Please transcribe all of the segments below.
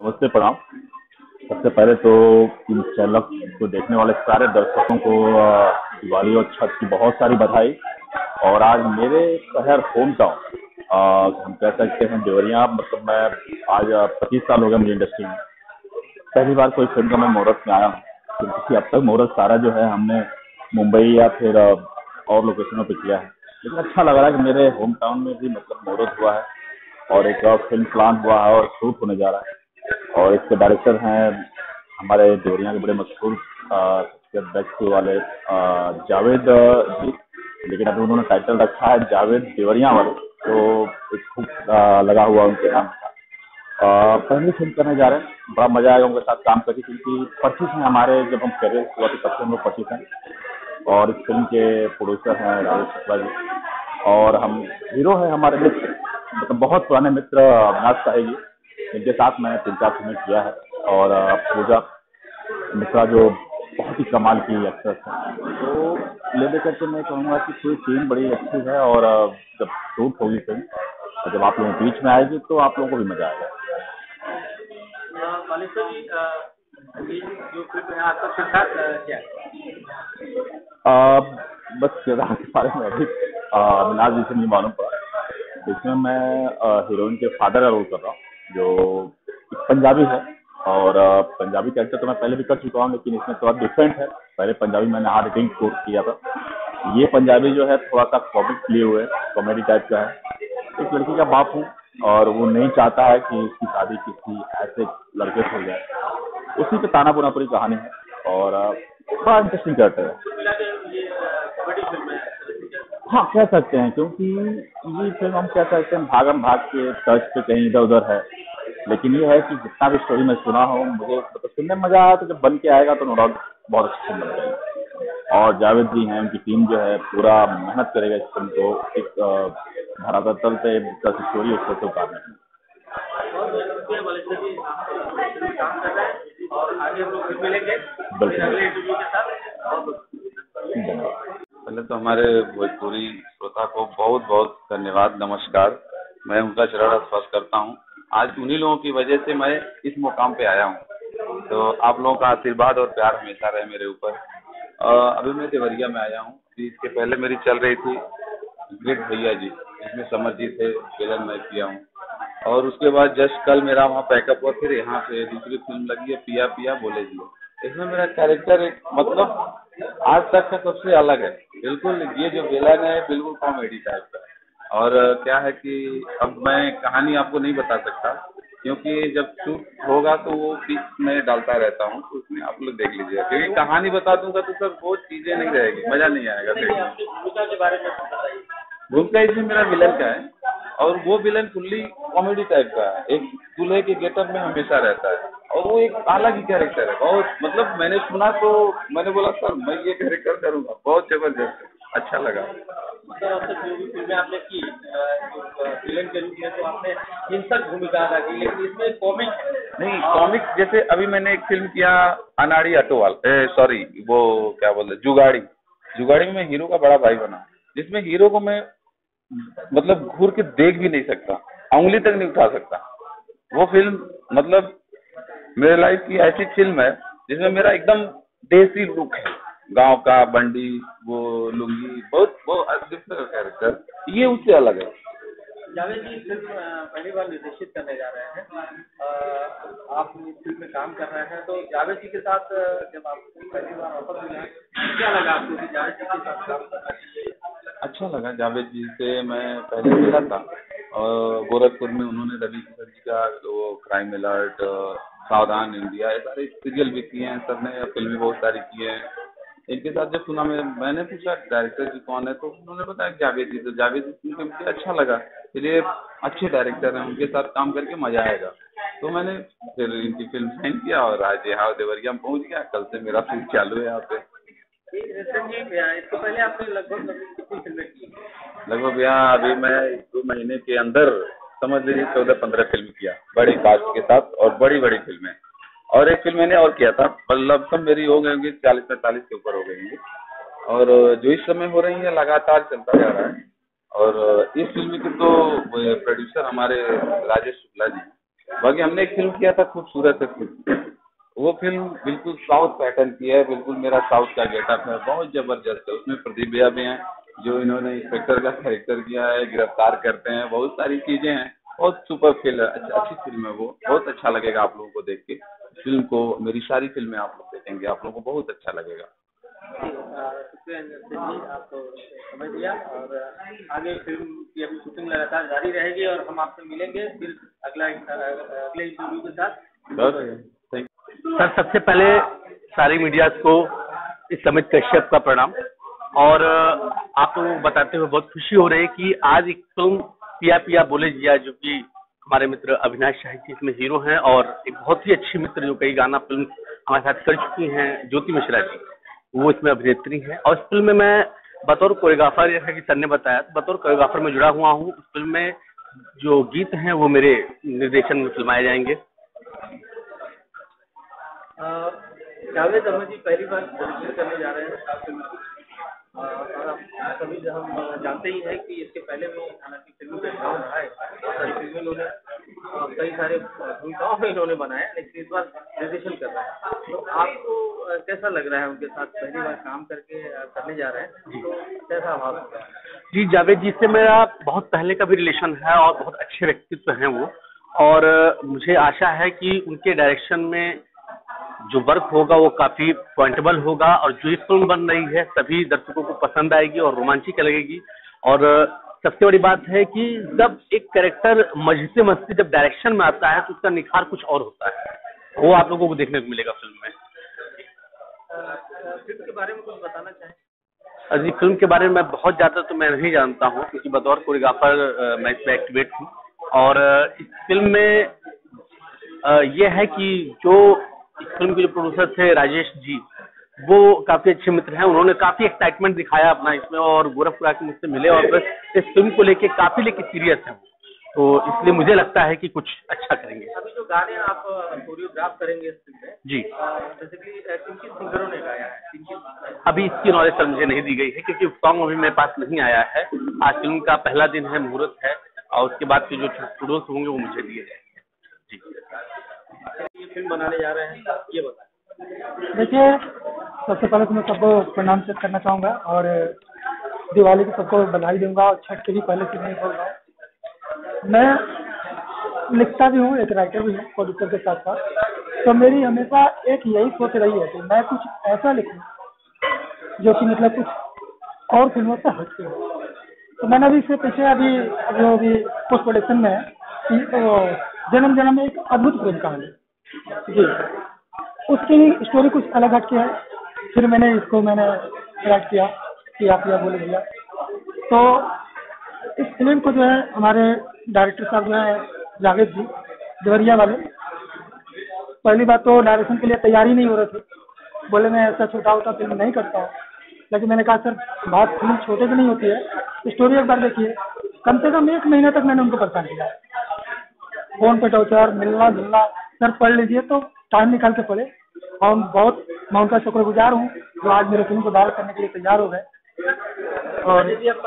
नमस्ते, प्रणाम। सबसे पहले तो इन चैनल को देखने वाले सारे दर्शकों को दिवाली और छठ की बहुत सारी बधाई। और आज मेरे शहर होम टाउन हम कह सकते हैं देवरिया, मतलब मैं आज 25 साल हो गया मुझे इंडस्ट्री में। पहली बार कोई फिल्म का मैं मुहूर्त में आया हूँ, क्योंकि अब तक मुहूर्त सारा जो है हमने मुंबई या फिर और लोकेशनों पे किया है। लेकिन अच्छा लग रहा है कि मेरे होम टाउन में भी मतलब मुहूर्त हुआ है और एक फिल्म प्लान हुआ है और शूट होने जा रहा है। और इसके डायरेक्टर हैं हमारे देवरिया के बड़े मशहूर बेस्ट वाले जावेद जी। लेकिन अभी उन्होंने टाइटल रखा है जावेद देवरिया वाले, तो एक खूब लगा हुआ उनके नाम का। पहली फिल्म करने जा रहे हैं, बड़ा मजा आएगा उनके साथ काम करके, क्योंकि 25 हैं हमारे, जब हम करियर हुआ तो तब से हम लोग 25 हैं। और इस फिल्म के प्रोड्यूसर हैं राजेश शुक्ला जी, और हम हीरो हैं हमारे मित्र, मतलब बहुत पुराने मित्र अविनाश साहे जी, इनके साथ मैंने 3-4 फिल्में किया है। और पूजा मिश्रा जो बहुत ही कमाल की एक्ट्रेस है, तो ले दे करके मैं कहूँगा कि पूरी टीम बड़ी अच्छी है। और जब शूट होगी फिल्म, जब आप लोगों के बीच में आएगी तो आप लोगों को भी मजा आएगा। मालिक जी, अभी जो फिल्म है आपका सिद्धार्थ क्या है? बस किरदार के बारे में अभी अविनाश जी से नहीं मालूम पड़ा। इसमें मैं हीरोइन के फादर का रोल कर रहा हूँ, जो एक पंजाबी है। और पंजाबी कैरेक्टर तो मैं पहले भी कर चुका हूँ, लेकिन इसमें थोड़ा डिफरेंट है। पहले पंजाबी मैंने हार्ड हिटिंग कोर्स किया था, ये पंजाबी जो है थोड़ा सा कॉमिक लिए हुए कॉमेडी टाइप का है। एक लड़की का बाप हूँ और वो नहीं चाहता है कि उसकी शादी किसी ऐसे लड़के से हो जाए, उसी पे ताना बुना पूरी कहानी है। और बड़ा इंटरेस्टिंग कैरेक्टर है। ये कॉमेडी फिल्म है। हाँ, कह सकते हैं, क्योंकि ये फिल्म हम कह सकते हैं भागम भाग के तर्ज पे कहीं इधर उधर है। लेकिन ये है कि जितना भी स्टोरी मैं सुना हूँ, मुझे मतलब सुनने में मजा आया, तो जब बन के आएगा तो नो डाउट बहुत अच्छी फिल्म बन जाएगी। और जावेद जी हैं, उनकी टीम जो है पूरा मेहनत करेगा इस फिल्म को एक धरातल पे स्टोरी उसको से उतारने में। मालिक जी काम कर रहे हैं और आगे हम लोग फिर मिलेंगे अगले इंटरव्यू के साथ। पहले तो हमारे भोजपुरी श्रोता को बहुत बहुत धन्यवाद, नमस्कार। मैं उनका चरण स्पर्श करता हूँ। आज उन्हीं लोगों की वजह से मैं इस मुकाम पे आया हूँ, तो आप लोगों का आशीर्वाद और प्यार हमेशा रहे मेरे ऊपर। अभी मैं देवरिया में आया हूँ। इसके पहले मेरी चल रही थी ग्रेट भैया जी, जिसमें समर जी थे, विलन मैं किया हूँ। और उसके बाद जस्ट कल मेरा वहाँ पैकअप हुआ, फिर यहाँ पे दूसरी फिल्म लगी है पिया पिया बोले जी। इसमें मेरा कैरेक्टर एक मतलब आज तक का सबसे अलग है। बिल्कुल ये जो विलन है बिल्कुल कॉमेडी टाइप का है। और क्या है कि अब मैं कहानी आपको नहीं बता सकता, क्योंकि जब शूट होगा तो वो बीच में डालता रहता हूँ, तो उसमें आप लोग देख लीजिएगा। क्योंकि कहानी बता दूंगा तो सर वो चीजें नहीं रहेगी, मजा नहीं आएगा देखने में। भूमिका के बारे में बताइए। भूमिका इसमें मेरा विलन का है, और वो विलन फुल्ली कॉमेडी टाइप का है। एक दूल्हे के गेटअप में हमेशा रहता है, और वो एक अलग ही कैरेक्टर है। बहुत मतलब मैंने सुना तो मैंने बोला सर मैं ये कैरेक्टर करूँगा, बहुत जबरदस्त, अच्छा लगा। जो भी फिल्में आपने की विलेन के रूप में, तो आपने हिंसक भूमिका अदा की, लेकिन इसमें कॉमिक नहीं, कॉमिक्स जैसे अभी मैंने एक फिल्म किया अनाड़ी ऑटोवाल, सॉरी वो क्या बोलते जुगाड़ी। जुगाड़ी में मैं हीरो का बड़ा भाई बना, जिसमें हीरो को मैं मतलब घूर के देख भी नहीं सकता, उंगली तक नहीं उठा सकता। वो फिल्म मतलब मेरे लाइफ की ऐसी फिल्म है जिसमें मेरा एकदम देसी लुक है, गांव का बंडी, वो लुंगी, बहुत बहुत डिफरेंट कैरेक्टर, ये उससे अलग है। जावेद जी फिल्म पहली बार निर्देशित करने जा रहे हैं, आप इस फिल्म में काम कर रहे हैं, तो जावेद जी के साथ जब आपको पहली बार ऑफर मिला, क्या लगा आपको कि जावेद जी के साथ काम करना चाहिए? अच्छा लगा। जावेद जी से मैं पहले मिला था, और गोरखपुर में उन्होंने रवि किशन जी का वो क्राइम अलर्ट, सावधान इंडिया, ये सारे सीरियल भी किए हैं, सबने फिल्में बहुत सारी की हैं। इनके साथ जब सुना मैंने पूछा डायरेक्टर जी कौन है, तो उन्होंने बताया जावेद जी। तो जावेद जी सुन के मुझे अच्छा लगा, फिर ये अच्छे डायरेक्टर हैं, उनके साथ काम करके मजा आएगा। तो मैंने फिर इनकी फिल्म साइन किया और आज यहाँ देवरिया में पहुँच गया। कल से मेरा शूट चालू है यहाँ पे। इससे पहले आपने लगभग कितनी फिल्में की? लगभग यहाँ अभी मैं 2 महीने के अंदर समझ लीजिए 14-15 फिल्म किया, बड़ी कास्ट के साथ और बड़ी बड़ी फिल्में। और एक फिल्म मैंने और किया था, मतलब सब मेरी हो गई होंगी 40-45 के ऊपर हो गई होंगी। और जो इस समय हो रही है लगातार चलता जा रहा है। और इस फिल्म के तो प्रोड्यूसर हमारे राजेश शुक्ला जी, बाकी हमने एक फिल्म किया था खूबसूरत है खुद, वो फिल्म बिल्कुल साउथ पैटर्न की है, बिल्कुल मेरा साउथ का गेटअप है, बहुत जबरदस्त है। उसमें प्रदीप भैया भी हैं जो इन्होंने इंस्पेक्टर का कैरेक्टर किया है, गिरफ्तार करते हैं, बहुत सारी चीजें हैं। बहुत सुपर फिल्म है, अच्छी फिल्म है वो, बहुत अच्छा लगेगा आप लोगों को देख के फिल्म को। मेरी सारी फिल्में आप लोग देखेंगे, आप लोगों को बहुत अच्छा लगेगा। आपको समझ लिया और आगे फिल्म की अभी शूटिंग लगातार जारी रहेगी और हम आपसे मिलेंगे फिर अगले इंटरव्यू के साथ। सर सबसे पहले सारी मीडिया को इस अमित कश्यप का प्रणाम। और आप लोगों को बताते हुए बहुत खुशी हो रही है कि आज एक फिल्म पिया पिया बोले जिया, जो कि हमारे मित्र अविनाश शाही जी इसमें हीरो हैं, और एक बहुत ही अच्छी मित्र जो कई गाना फिल्म हमारे साथ कर चुकी हैं, ज्योति मिश्रा जी, वो इसमें अभिनेत्री हैं। और इस फिल्म में मैं बतौर कोरियोग्राफर, जैसा कि सर ने बताया, बतौर कोरियोग्राफर में जुड़ा हुआ हूँ। इस फिल्म में जो गीत हैं वो मेरे निर्देशन में फिल्माए जाएंगे। जावेद अहमद जी पहली बार डायरेक्शन करने जा रहे हैं और आप सभी हम जानते ही हैं कि इसके पहले में हालांकि फिल्मी बैकग्राउंड रहा है, बहुत सारी फिल्में इन्होंने कई सारे भूमिकाओं में इन्होंने बनाया, लेकिन इस बार निर्देशन कर रहे हैं। तो आपको कैसा लग रहा है उनके साथ पहली बार काम करने जा रहे हैं, तो कैसा आभास होगा? जी, जावेद जी से मेरा बहुत पहले का भी रिलेशन है और बहुत अच्छे व्यक्तित्व हैं वो, और मुझे आशा है कि उनके डायरेक्शन में जो वर्क होगा वो काफी पॉइंटेबल होगा, और जो ये फिल्म बन रही है सभी दर्शकों को पसंद आएगी और रोमांचिक लगेगी। और सबसे बड़ी बात है कि जब एक कैरेक्टर मस्ती मस्ती जब डायरेक्शन में आता है तो उसका निखार कुछ और होता है, वो आप लोगों को देखने को मिलेगा फिल्म में। फिल्म के बारे में कुछ बताना चाहें? जी, फिल्म के बारे में मैं बहुत ज्यादा तो मैं नहीं जानता हूँ, क्योंकि बतौर कोरियोग्राफर मैं इसमें एक्टिवेट हूँ। और इस फिल्म में ये है कि जो इस फिल्म के जो प्रोड्यूसर थे राजेश जी, वो काफी अच्छे मित्र हैं। उन्होंने काफी एक्साइटमेंट दिखाया अपना इसमें, और गोरखपुर आके मुझसे मिले और बस इस फिल्म को लेके काफी सीरियस है, तो इसलिए मुझे लगता है कि कुछ अच्छा करेंगे। अभी जो गाने आप कोरियोग्राफ करेंगे इस फिल्म में जी, बेसिकली किन किन सिंगरों ने गाया है? अभी इसकी नॉलेज सर मुझे नहीं दी गई है, क्योंकि सॉन्ग अभी मेरे पास नहीं आया है। आज फिल्म का पहला दिन है, मुहूर्त है, और उसके बाद के जो स्टूडियोज होंगे वो मुझे दिए जाएंगे। जी, ये फिल्म बनाने जा रहे हैं, ये बताएं। देखिए, सबसे पहले तो मैं सबको प्रणाम से करना चाहूँगा और दिवाली की सबको बधाई दूंगा, और छठ के भी पहले से नहीं बोल रहा हूँ। मैं लिखता भी हूँ, एक राइटर भी हूँ प्रोड्यूसर के साथ साथ। तो मेरी हमेशा एक यही सोच रही है कि मैं कुछ ऐसा लिखूँ जो कि मतलब कुछ और फिल्मों से हटके हो। तो मैंने अभी इससे पीछे जो अभी पोस्ट प्रोडक्शन में है कि जन्म जन्म एक अद्भुत प्रेम कहानी जी, उसकी स्टोरी कुछ अलग हटके है। फिर मैंने राइट किया कि आप यह बोले भैया। तो इस फिल्म को जो है हमारे डायरेक्टर साहब जो है जावेद जी देवरिया वाले, पहली बात तो डायरेक्शन के लिए तैयारी नहीं हो रहे थे, बोले मैं ऐसा छोटा छोटा फिल्म नहीं करता हूँ। लेकिन मैंने कहा सर बात फिल्म छोटे की नहीं होती है, स्टोरी एक बार देखिए। कम से कम 1 महीने तक मैंने उनको परेशान किया, फोन पे टॉर्चर, मिलना जुलना, सर पढ़ लीजिए, तो टाइम निकाल के पढ़े। और मैं उनका शुक्रगुजार हूँ जो आज मेरे फिल्म को डायरेक्ट करने के लिए तैयार हो गए। और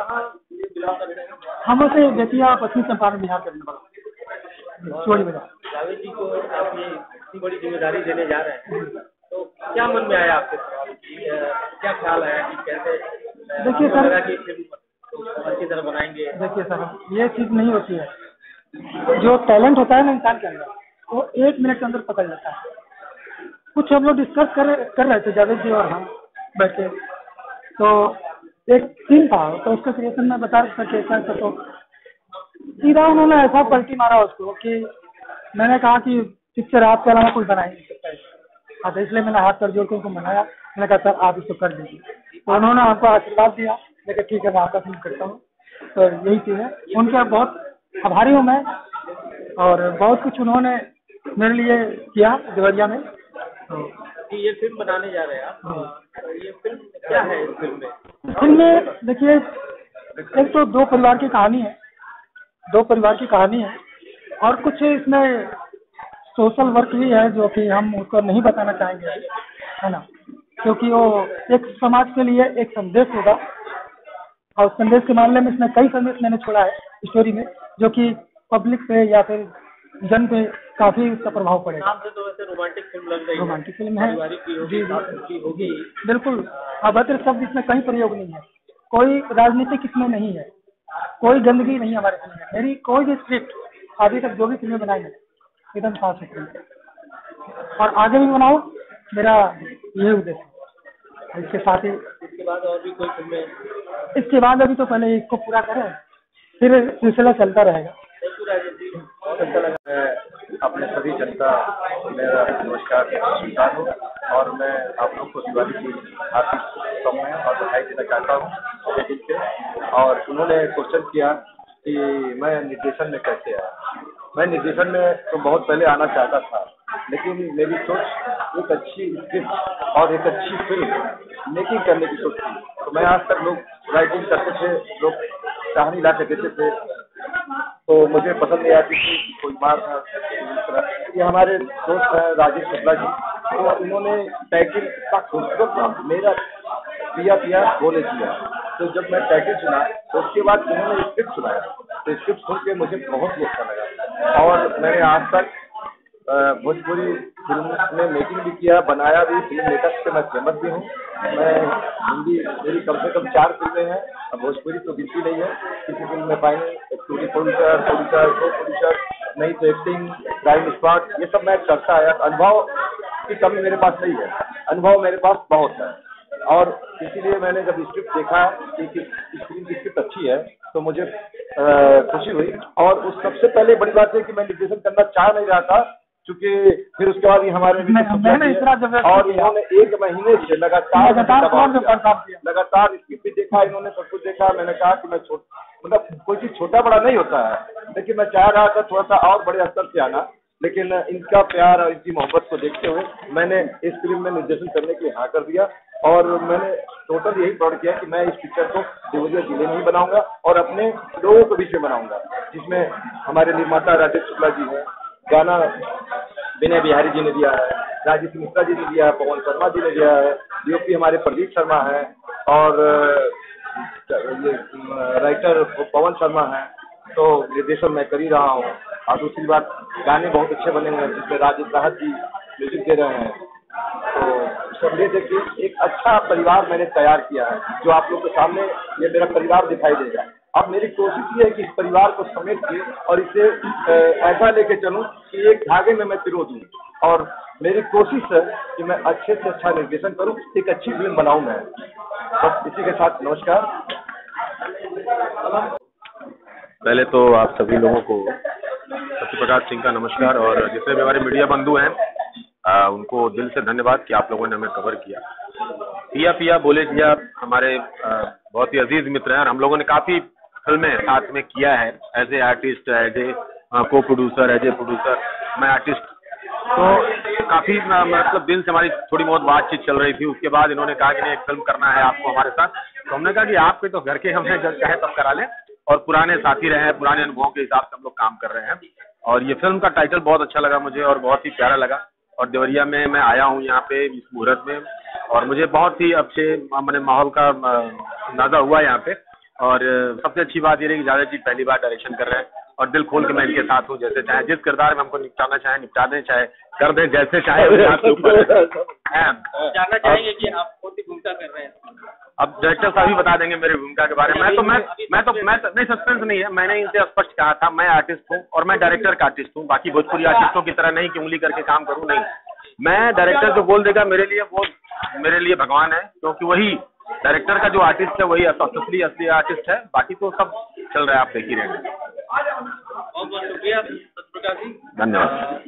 हम उसे बेतिया पश्चिमी चंपारण बिहार के रहने वाला छोड़ी बजा। जावेद जी को आप ये इतनी बड़ी जिम्मेदारी देने जा रहे हैं, तो क्या मन में आया आपके, क्या ख्याल आया कि कैसे? देखिए सर, कि फिल्म अच्छी तरह बनाएंगे। देखिए सर, ये चीज़ नहीं होती है। जो टैलेंट होता है ना इंसान के अंदर, वो 1 मिनट के अंदर पकड़ लेता है। कुछ हम लोग डिस्कस कर रहे थे जावेद जी और हम बैठे, तो एक सीन था, तो उसका क्रिएशन में बता सके कैसे, तो सीधा उन्होंने ऐसा पलटी मारा उसको कि मैंने कहा कि पिक्चर आपके अलावा कोई बना ही नहीं सकता है। हाँ, तो इसलिए मैंने हाथ कर जोड़ के उनको मनाया। मैंने कहा सर आप इसको कर दीजिए, तो उन्होंने हमको आशीर्वाद दिया। लेकिन ठीक है, मैं आपका फिल्म करता हूँ। तो यही चीज़ है, उनका बहुत आभारी हूँ मैं, और बहुत कुछ उन्होंने मेरे लिए किया देवरिया में। कि ये फिल्म बनाने जा रहे हैं आप, तो ये फिल्म क्या है? इस फिल्म में देखिए, एक तो 2 परिवार की कहानी है, 2 परिवार की कहानी है, और कुछ इसमें सोशल वर्क भी है जो कि हम उसको नहीं बताना चाहेंगे, है ना, क्योंकि वो एक समाज के लिए एक संदेश होगा। और संदेश के मामले में इसमें कई संदेश मैंने छोड़ा है स्टोरी में, जो कि पब्लिक से या फिर जन पे काफी उसका प्रभाव पड़ेगा। नाम से तो वैसे रोमांटिक फिल्म लग रही है, रोमांटिक फिल्म है, पारिवारिक भी होगी, धार्मिक भी होगी। बिल्कुल। अभद्र शब्द इसमें कहीं प्रयोग नहीं है, कोई राजनीतिक इसमें नहीं है, कोई गंदगी नहीं है हमारे फिल्म में। मेरी कोई भी स्क्रिप्ट अभी तक जो भी फिल्में बनाई है एकदम साफ सुथरी, और आगे भी बनाओ, मेरा यही उद्देश्य है। इसके साथ ही इसके बाद और भी कोई फिल्में? इसके बाद अभी तो पहले इसको पूरा करें, फिर सिलसिला चलता रहेगा। बहुत अच्छा लगा। मैं अपने सभी जनता मेरा नमस्कार स्वीकार हूँ, और मैं आप लोग को दिवाली की हार्दिक शुभकामनाएं और बधाई देना चाहता हूँ। और उन्होंने क्वेश्चन किया कि मैं निर्देशन में कैसे आया। मैं निर्देशन में तो बहुत पहले आना चाहता था, लेकिन मेरी सोच एक अच्छी स्क्रिप्ट और एक अच्छी फिल्म मेकिंग करने की सोच थी। तो मैं आज तक लोग राइटिंग करते थे, लोग कहानी ला के देते थे, तो मुझे पसंद नहीं आती थी, कोई बात था। ये हमारे दोस्त हैं राजेश शुक्ला जी, तो उन्होंने टाइटल का खूबसूरत मेरा पिया पिया बोले दिया। तो जब मैं टाइटल सुना तो उसके बाद उन्होंने स्क्रिप्ट सुनाया, तो स्क्रिप्ट सुन के मुझे बहुत ही अच्छा लगा। और मैंने आज तक भोजपुरी फिल्म में मेकिंग भी किया, बनाया भी, फिल्म मेकर से मैं फेमस भी हूँ। मैं हिंदी मेरी कम से कम 4 फिल्में हैं, अब भोजपुरी तो गिनती नहीं है। किसी फिल्म में पाएंगे प्रोड्यूसर नहीं तो एक्टिंग, क्राइम स्पॉट, ये सब मैं करता आया। अनुभव की कमी मेरे पास नहीं है, अनुभव मेरे पास बहुत है। और इसीलिए मैंने जब स्क्रिप्ट देखा कि फिल्म की स्क्रिप्ट अच्छी है तो मुझे खुशी हुई। और उस सबसे पहले बड़ी बात है कि मैं निर्देशन करना चाह नहीं रहा था, क्योंकि फिर उसके बाद हमारे और इन्होंने 1 महीने से लगातार स्क्रिप्ट भी देखा, इन्होंने सब कुछ देखा। मैंने कहा कि मैं मतलब कोई चीज छोटा बड़ा नहीं होता है, लेकिन मैं चाह रहा था थोड़ा सा और बड़े स्तर से आना, लेकिन इनका प्यार और इनकी मोहब्बत को देखते हुए मैंने इस फिल्म में निर्देशन करने के लिए हाँ कर दिया। और मैंने टोटल यही प्रण किया कि मैं इस पिक्चर को देवरिया जिले में ही बनाऊंगा और अपने लोगों के बीच में बनाऊंगा, जिसमें हमारे निर्माता राजेश शुक्ला जी हैं, गाना विनय बिहारी जी ने दिया है, राजेश मिश्रा जी ने दिया है, पवन शर्मा जी ने दिया है, डीओपी हमारे प्रदीप शर्मा है, और ये राइटर पवन शर्मा है। तो निर्देशन मैं कर ही रहा हूँ। और दूसरी बात, गाने बहुत अच्छे बने हुए हैं, जिसमें राजेश राहत जी म्यूजिक दे रहे हैं। तो सब ये देखिए, एक अच्छा परिवार मैंने तैयार किया है, जो आप लोग के सामने ये मेरा परिवार दिखाई देगा। अब मेरी कोशिश ये है कि इस परिवार को समेट के और इसे ऐसा लेके चलूं कि एक धागे में मैं पिरो दूं। और मेरी कोशिश है कि मैं अच्छे से अच्छा निर्देशन करूं, एक अच्छी फिल्म बनाऊं मैं। बस इसी के साथ नमस्कार। पहले तो आप सभी लोगों को सत्यप्रकाश सिंह का नमस्कार, और जितने भी हमारे मीडिया बंधु हैं उनको दिल से धन्यवाद कि आप लोगों ने हमें कवर किया। पिया पिया बोले जिया हमारे बहुत ही अजीज मित्र हैं, और हम लोगों ने काफी फिल्में साथ में किया है, as a artist, as a co producer, as a producer, मैं आर्टिस्ट। तो काफी मतलब दिन से हमारी थोड़ी बहुत बातचीत चल रही थी। उसके बाद इन्होंने कहा कि नहीं, एक फिल्म करना है आपको हमारे साथ। तो हमने कहा कि आपके तो घर के हमने जब चाहे तब करा लें, और पुराने साथी रहे हैं, पुराने अनुभवों के हिसाब से हम लोग काम कर रहे हैं। और ये फिल्म का टाइटल बहुत अच्छा लगा मुझे और बहुत ही प्यारा लगा। और देवरिया में मैं आया हूँ यहाँ पे इस मुहूर्त में, और मुझे बहुत ही अच्छे मैंने माहौल का अंदाजा हुआ यहाँ पे। और सबसे अच्छी बात ये रही कि जावेद जी पहली बार डायरेक्शन कर रहे हैं, और दिल खोल के मैं इनके साथ हूँ। जैसे चाहे जिस किरदार में हमको निपटाना चाहे निपटा दें, चाहे कर दें, जैसे चाहे आपके ऊपर है। जानना चाहेंगे कि आप कौन सी भूमिका कर रहे हैं? अब डायरेक्टर साहब ही बता देंगे मेरी भूमिका के बारे में। मैं नहीं, सस्पेंस नहीं है। मैंने इनसे स्पष्ट कहा था, मैं आर्टिस्ट हूँ और मैं डायरेक्टर का आर्टिस्ट हूँ। बाकी भोजपुरी आर्टिस्टों की तरह नहीं कि उंगली करके काम करूँ, नहीं। मैं डायरेक्टर जो बोल देगा मेरे लिए, वो मेरे लिए भगवान है, क्योंकि वही डायरेक्टर का जो आर्टिस्ट है वही असली आर्टिस्ट है। बाकी तो सब चल रहा है, आप देख ही रहे हैं। बहुत बहुत शुक्रिया सत्यप्रकाश जी, धन्यवाद।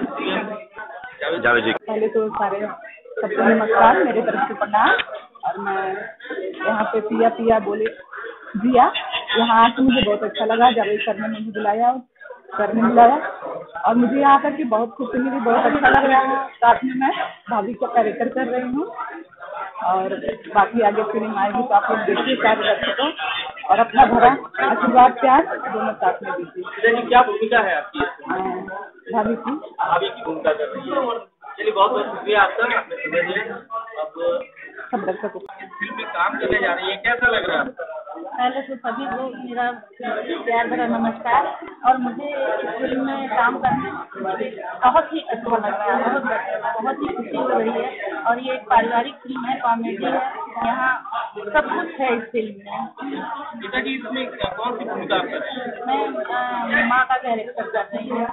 जावेद जी, पहले तो सबको नमस्कार, मेरे तरफ से प्रणाम। और मैं यहाँ पे पिया पिया बोले जिया, यहाँ आके मुझे बहुत अच्छा लगा। जावेद सर ने मुझे बुलाया, सर ने बुलाया, और मुझे यहाँ आकर के बहुत खुशी मिली, बहुत अच्छा लग रहा है। साथ में मैं भाभी का कैरेक्टर कर रही हूँ, और बाकी आगे फिल्म आएगी तो आप लोग देखिए सारे दर्शकों, और अपना भरा आशीर्वाद प्यार दोनों साथ में दीजिए। क्या भूमिका है आपकी? भाभी की भूमिका कर रही है। चलिए, बहुत बहुत शुक्रिया आपका, आपने समय दिया। अब सब दर्शकों फिल्म में काम करने जा रही है, कैसा लग रहा है? पहले तो सभी को मेरा प्यार भरा नमस्कार। और मुझे इस फिल्म में काम करने बहुत ही अच्छा लग रहा है, बहुत ही खुशी हो रही है। और ये एक पारिवारिक फिल्म है, कॉमेडी है, यहाँ सब कुछ है इस फिल्म में। पिताजी इसमें कौन सी भूमिका आप कर रहे हैं? मैं माँ का कैरेक्टर कर रही हूँ।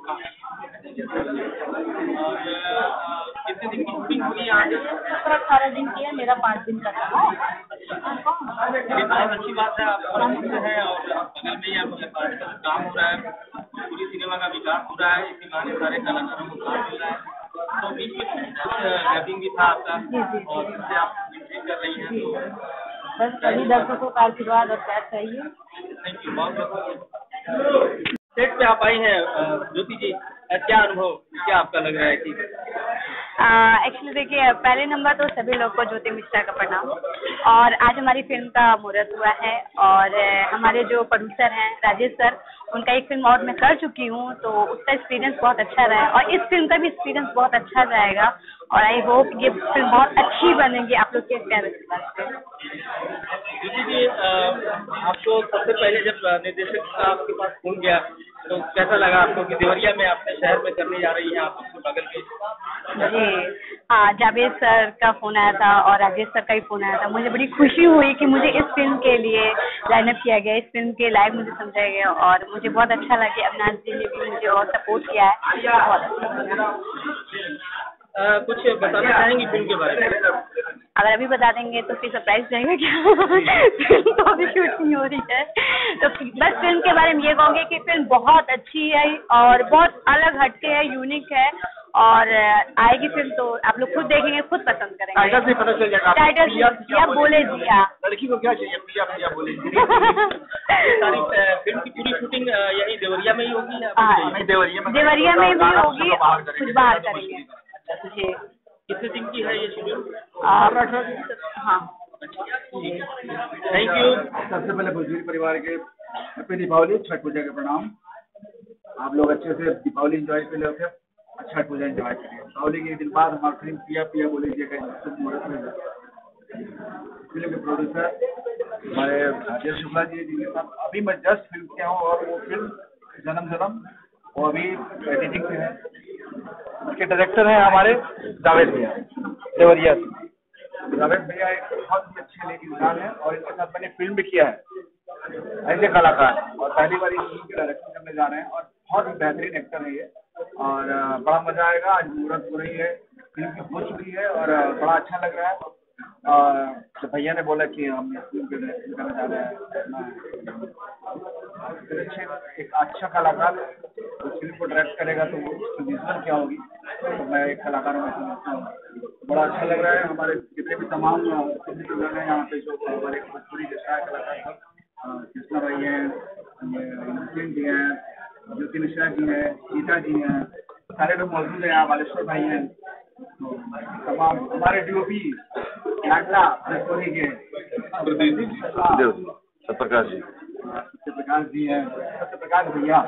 और कितने दिन की शूटिंग हुई आज? 17-18 दिन की है, मेरा 5 दिन का था। ये बहुत अच्छी बात है, आप बराबर से हैं और बगल में ही आपके पास काम हो रहा है, पूरी सिनेमा का विकास हो रहा है, इसी बहाने सारे कलाकारों को काम मिल रहा है। तो बीच में गैपिंग भी था आपका और इससे आप मेंटेन कर रही हैं, तो बस सभी दर्शकों का आशीर्वाद और प्यार चाहिए। थैंक यू, बहुत बहुत। सेट पे आप आई हैं ज्योति जी, क्या अनुभव, क्या आपका लग रहा है कि एक्चुअली देखिए, पहले नंबर तो सभी लोग को ज्योति मिश्रा का प्रणाम। और आज हमारी फिल्म का मुहूर्त हुआ है और हमारे जो प्रोड्यूसर हैं राजेश सर, उनका एक फिल्म और मैं कर चुकी हूँ, तो उसका एक्सपीरियंस बहुत अच्छा रहा है और इस फिल्म का भी एक्सपीरियंस बहुत अच्छा जाएगा। और आई होप ये फिल्म बहुत अच्छी बनेगी आप लोग के प्यार से। ज्योति जी, आपको सबसे पहले जब निर्देशक का आपके पास फोन गया तो कैसा लगा आपको कि देवरिया में अपने शहर में करने जा रही हैं आप अपने बगल के? जी हाँ, जावेद सर का फोन आया था और राजेश सर का ही फोन आया था। मुझे बड़ी खुशी हुई कि मुझे इस फिल्म के लिए लाइनअप किया गया, इस फिल्म के लायक मुझे समझा गया और मुझे बहुत अच्छा लगा कि अविनाश जी ने भी मुझे और सपोर्ट किया है, बहुत अच्छा लगा। कुछ बताना चाहेंगी फिल्म के बारे में? अगर अभी बता देंगे तो फिर सरप्राइज रहेगा क्या? फिल्म तो अभी शूटिंग हो रही है, तो बस फिल्म के बारे में ये कहूँगी कि फिल्म बहुत अच्छी है और बहुत अलग हटके है, यूनिक है और आएगी फिल्म तो आप लोग खुद देखेंगे, खुद पसंद करेंगे। टाइटल से पता चल जाएगा। टाइटल पिया बोले जिया। लड़की को क्या चाहिए? पिया पिया बोले सारी फिल्म की पूरी शूटिंग यही देवरिया में ही होगी? देवरिया में भी होगी, कुछ बाहर करेंगे। जी, कितने दिन की है ये शेड्यूल? हाँ, थैंक यू। सबसे पहले भोजपुरी परिवार के हैप्पी दीपावली, छठ पूजा के प्रणाम। आप लोग अच्छे से दीपावली एंजॉय कर रहे थे, छठ पूजा एंजॉय करिए। दीपावली के एक दिन बाद हमारी फिल्म पिया पिया बोले जिया का मुहूर्त हुआ। फिल्म के प्रोड्यूसर हमारे राजेश शुक्ला जी, जिनके साथ अभी मैं जस्ट फिल्म किया हूँ और वो फिल्म जन्म वो अभी एडिटिंग पे है। उसके डायरेक्टर हैं हमारे जावेद भैया देवरिया से। जावेद भैया एक बहुत ही अच्छे लेकिन इंसान है और इनके साथ मैंने फिल्म भी किया है ऐसे कलाकार, और पहली बार इस फिल्म की डायरेक्शन करने जा रहे हैं और बहुत ही बेहतरीन एक्टर है ये और बड़ा मजा आएगा। आज मुहूर्त हो रही है, फिल्म की हो चुकी है और बड़ा अच्छा लग रहा है। तो भैया ने बोला कि हम इस फिल्म के डायरेक्शन करने जा रहे हैं, एक अच्छा कलाकार उस फिल्म को डायरेक्ट करेगा तो उसकी विजन क्या होगी, तो मैं एक कलाकार में समझता हूँ। बड़ा अच्छा लग रहा है। हमारे जितने भी तमाम लोग हैं यहाँ पे जो हमारे भोजपुरी के शायद कलाकार सब, कृष्णा भाई हैं, मुस्लिम जी हैं, ज्योति मिश्रा जी हैं, सीता जी हैं, सारे लोग मौजूद हैं यहाँ, बालेश्वर भाई हैं, तो तमाम हमारे DOP नागला भोजपुरी के सत्यप्रकाश जी, सत्यप्रकाश जी हैं, सत्यप्रकाश भैया,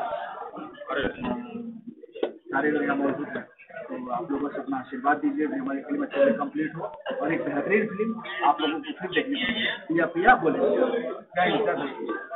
सारे लोग यहाँ मौजूद हैं। तो आप लोगों से अपना आशीर्वाद दीजिए कि हमारी फिल्म अच्छे से कंप्लीट हो और एक बेहतरीन फिल्म आप लोगों को फिर देखने को मिले। पिया पिया बोले।